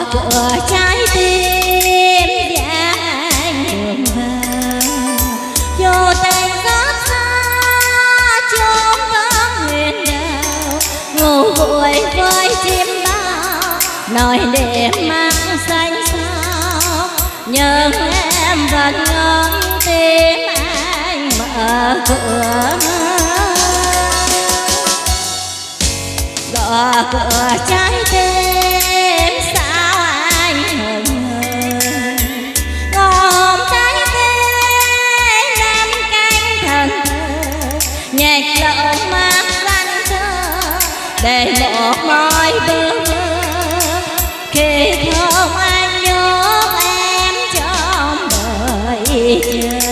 cửa trái tim và anh đường về vô tình rất xa chốn vắng huyền đào ngủ vội với chim bao nói đêm mang xanh sao nhưng em vẫn ngóng tim anh mở cửa gõ cửa trái tim sao anh hùng ngòm trái tim lên cánh thần thơ nhạc lộn mắt xanh thơ để một môi bước khi không anh nhốt em trong đời chờ.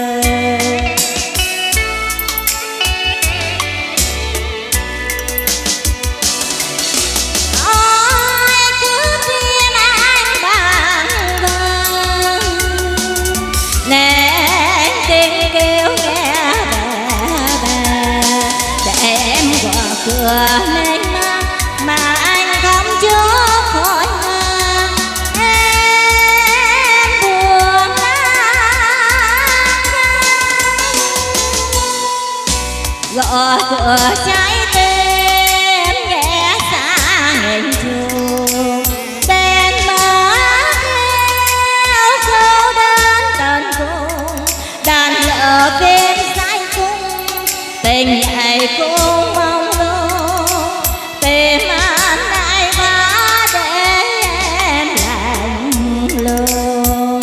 Cửa mênh mang mà anh không chốt khỏi em buồn gõ cửa trái tim ghé xa nghìn chuông tên mở theo câu đến tận cùng đàn lỡ bên say cung tình nhạy cũng mong tìm anh ai phá để em lạnh lùng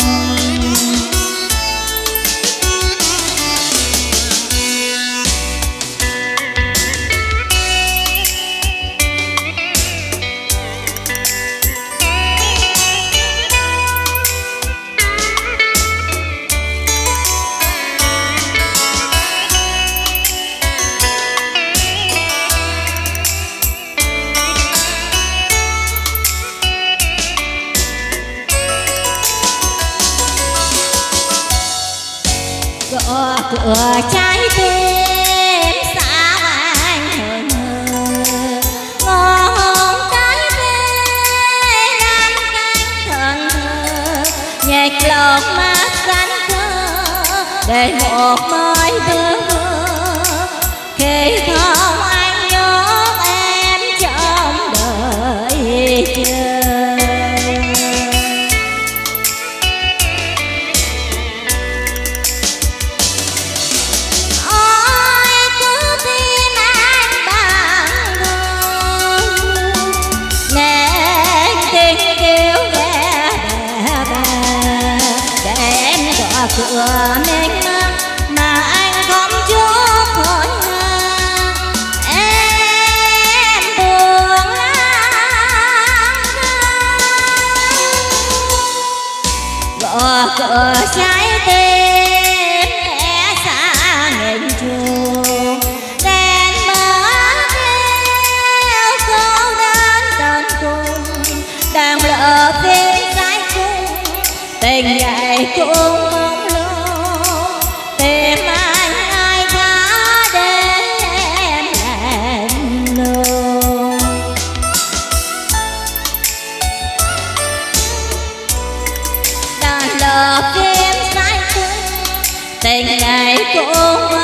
gõ cửa trái tim sao anh hờn ngọn trái tim nắm cánh thần thơ nhạc lọt mắt xanh thơ để một môi bước khi không anh nhốt em trong đời chờ. Cửa mênh mang mà anh không chốt khỏi em buồn lắm gõ cửa trái tim ghé xa nghìn chuông đèn mở theo câu đến tận cùng đang lỡ phía trái cung tình dạy cũng tìm anh ai khá để em lạnh lùng đàn lợp đêm say cung tình ngày cũng